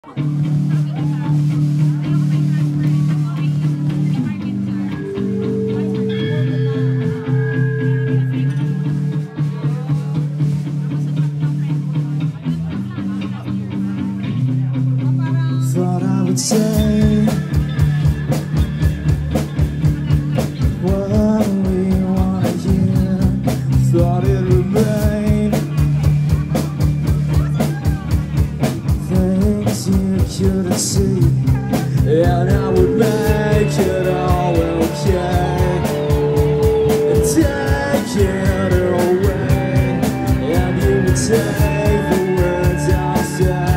Thought I would say what we wanna hear. Thought it would rain. Things you couldn't see, and I would make it all okay and take it away, and you would take the words I say.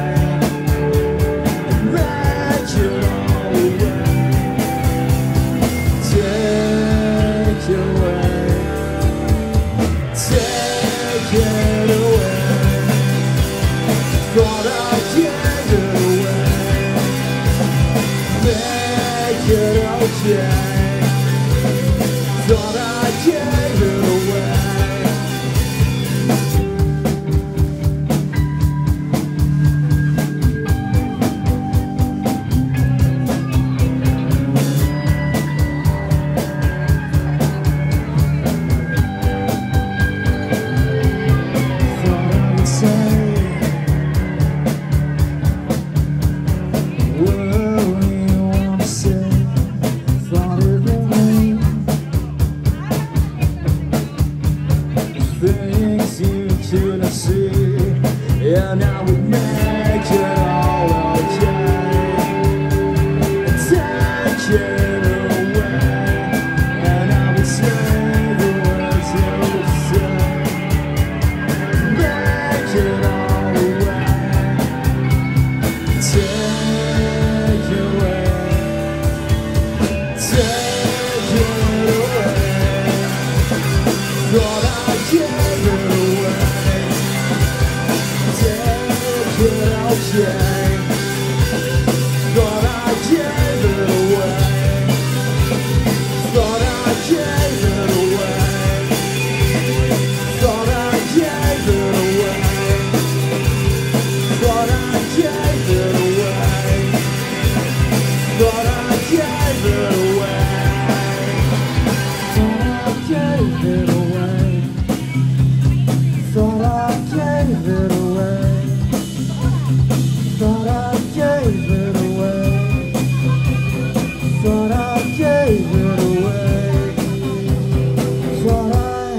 Thought I gave it away. Thought I would say what we wanna say. Thought it would rain. Things you couldn't see, and I would make it all okay and take it away, and I would say the words you would say, make it all away, take it away, take it away. Thought I gave it away. Take it okay. Thought I gave it away. Thought I gave it away. Thought I gave it away. Thought I gave it away. Thought I gave it away. Thought I gave it away. Thought I gave it away. Thought I gave it away. Thought I gave it away. Thought I.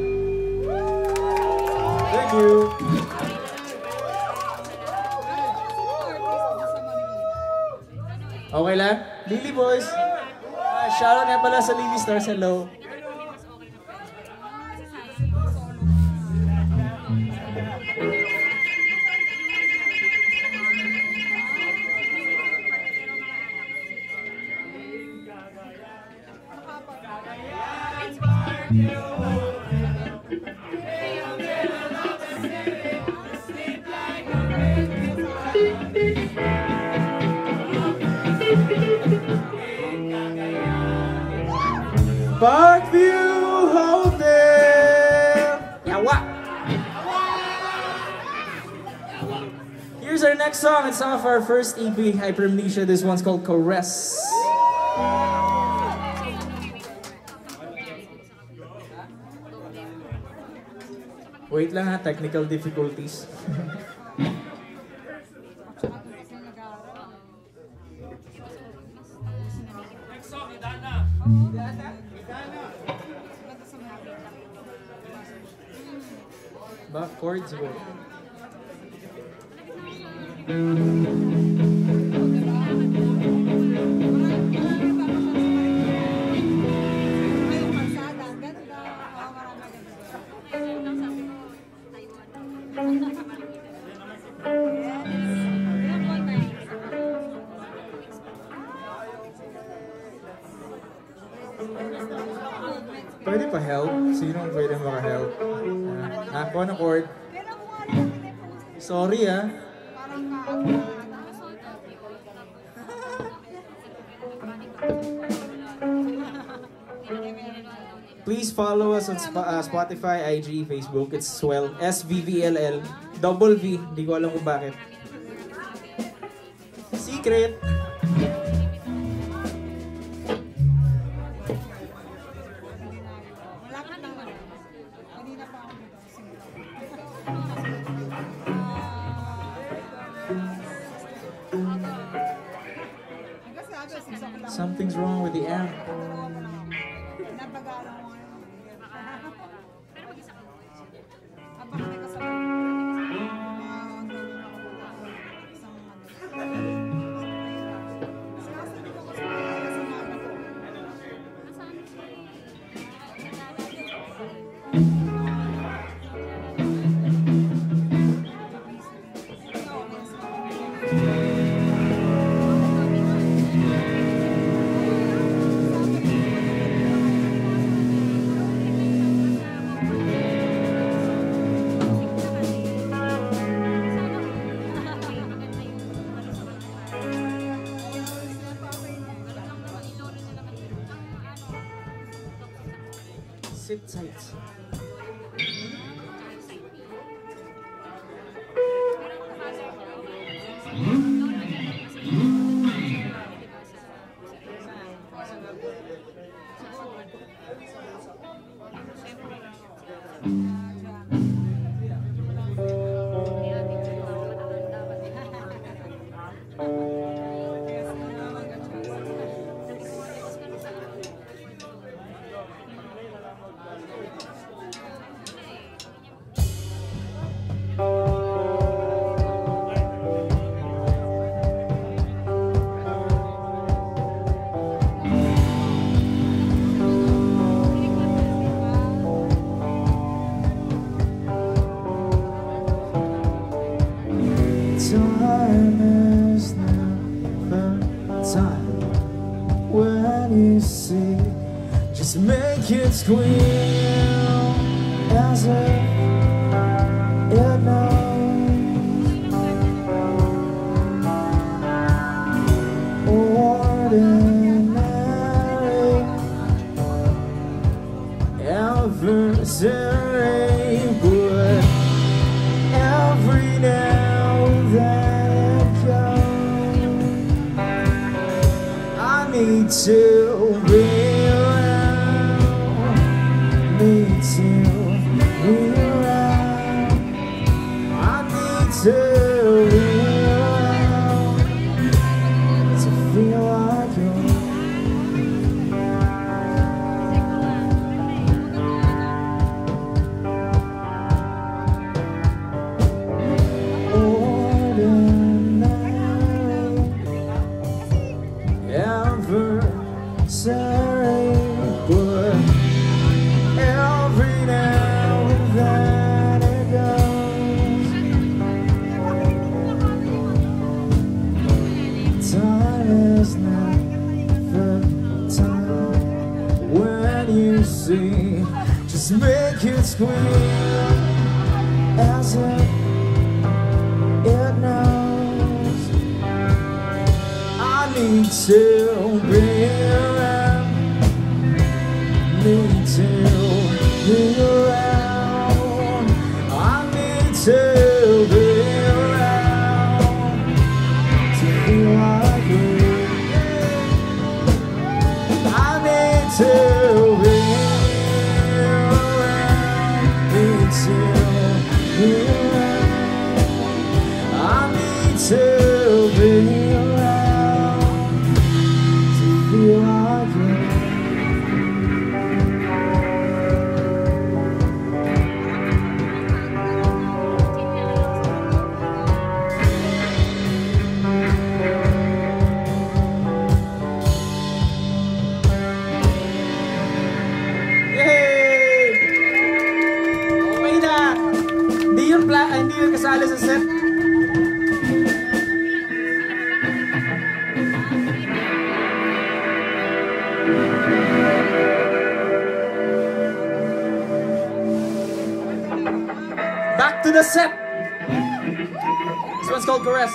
Thank you. Okay lang? Lily Boys. Shoutout nga pala sa Lily Stars. Hello. Parkview Hotel. Yawa. Here's our next song. It's off our first EP, Hypermnesia. This one's called Caress. Wait lang ha, technical difficulties. Back chords go. Pwede pa help? Sino pwede maka-help? Ako ng chord. Sorry ah. Please follow us on Spotify, IG, Facebook. It's SVVELL. Double V. Hindi ko alam kung bakit. Secret. Something's wrong with the amp. Sit tight. Time is never time when you see, just make it squeal as if it knows. Ordinary adversary, but every now that goes, I need to be around, need to be around, I need to be around to feel like you. Sorry, but every now and then it goes. Time is not the time when you see, just make it squeal as if it knows. I need to be around, need to be around, I need to be around to feel like you. I need to be around, need to be around, I need to be around to feel like you. Hindi yun kasali sa set. Back to the set. This one's called Caress.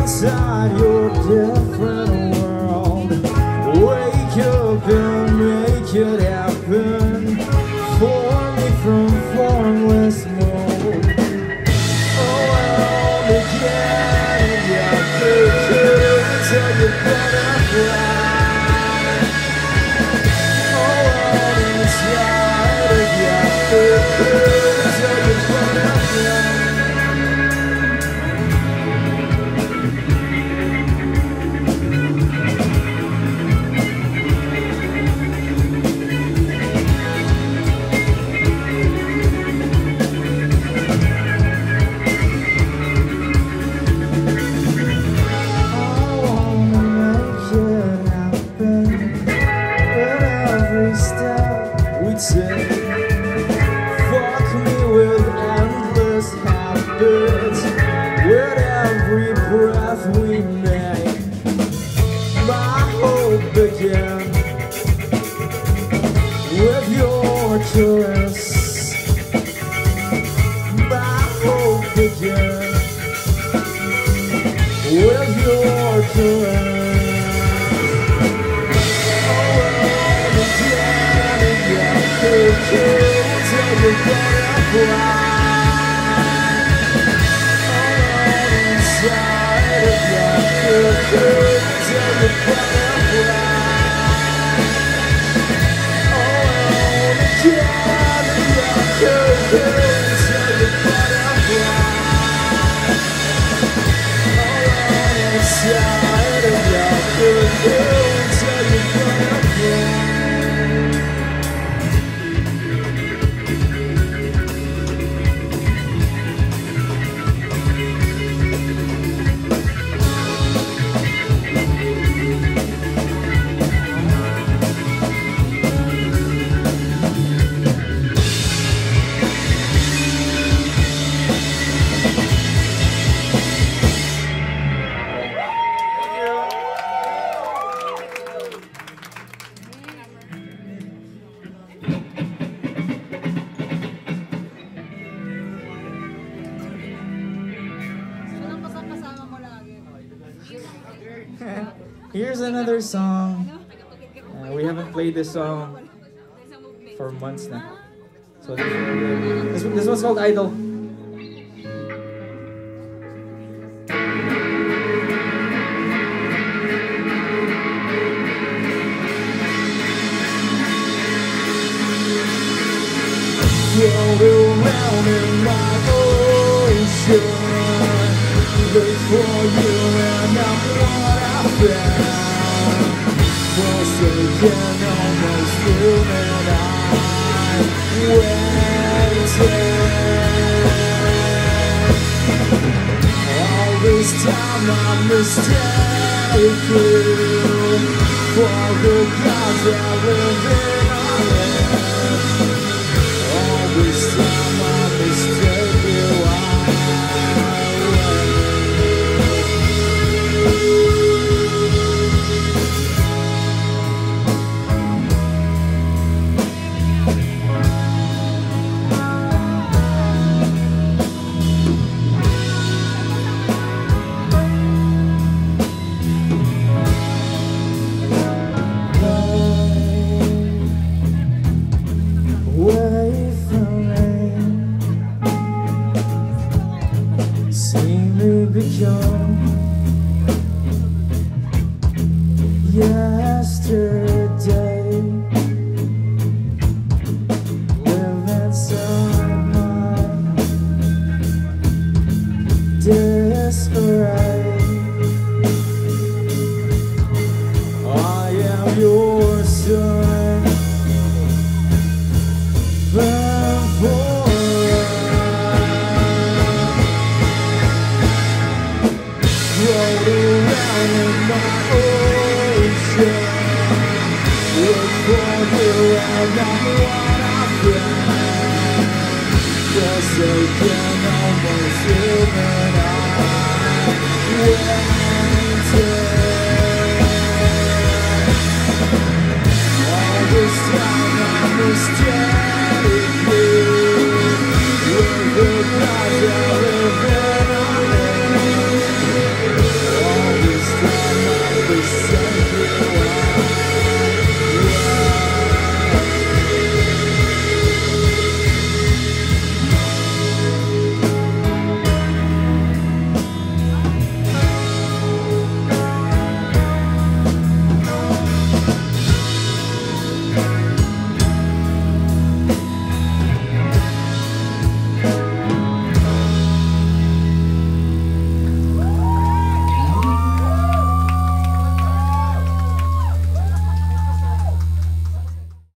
inside your different world. Wake up and make it happen for me from formless mold. Oh, I'll again, yeah, till you're gonna fly. Oh, I'm inside of you, till you're gonna fly. Fuck me with endless habits. With every breath we make, my hope began with your caress. My hope began with your caress. Till you're gonna fly. All inside of you, till you're gonna fly. All together, till you're gonna fly. All inside of you, till you're gonna fly. Here's another song. We haven't played this song for months now. So this one's called Idol. Float around in my ocean, look for you and I'm what I found. Forsaken, almost human, I waited. All this time I'm mistaken for the gods that live in our land. All this time I mistake you. Yesterday, live inside my disarray. I am your son, but for float around in my ocean. Look for you and I'm what I found. Forsaken, almost human, I waited. All this time I mistake.